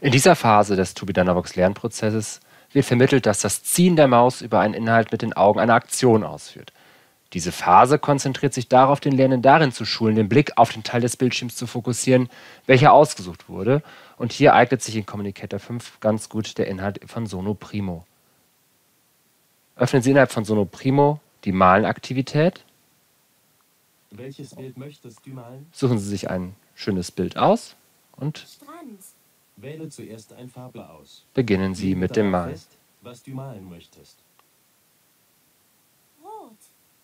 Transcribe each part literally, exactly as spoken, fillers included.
In dieser Phase des To-be-Dynavox-Lernprozesses wird vermittelt, dass das Ziehen der Maus über einen Inhalt mit den Augen eine Aktion ausführt. Diese Phase konzentriert sich darauf, den Lernenden darin zu schulen, den Blick auf den Teil des Bildschirms zu fokussieren, welcher ausgesucht wurde. Und hier eignet sich in Communicator fünf ganz gut der Inhalt von Sono Primo. Öffnen Sie innerhalb von Sono Primo die Malen-Aktivität. Welches Bild möchtest du malen? Suchen Sie sich ein schönes Bild aus und Strand. Wähle zuerst ein Farbler aus. beginnen Sie Lege mit dem darauf Malen. fest, was du malen möchtest. Rot.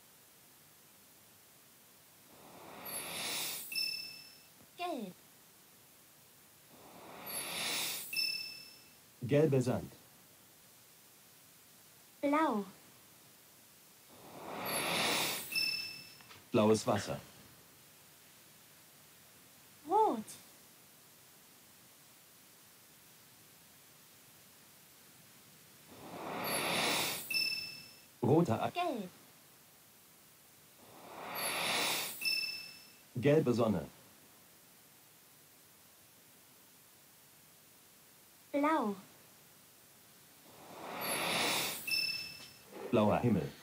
Gelb. Gelber Sand. Blau. Blaues Wasser. Rot. Roter Ak. Gelb. Gelbe Sonne. Blau. Blauer Himmel.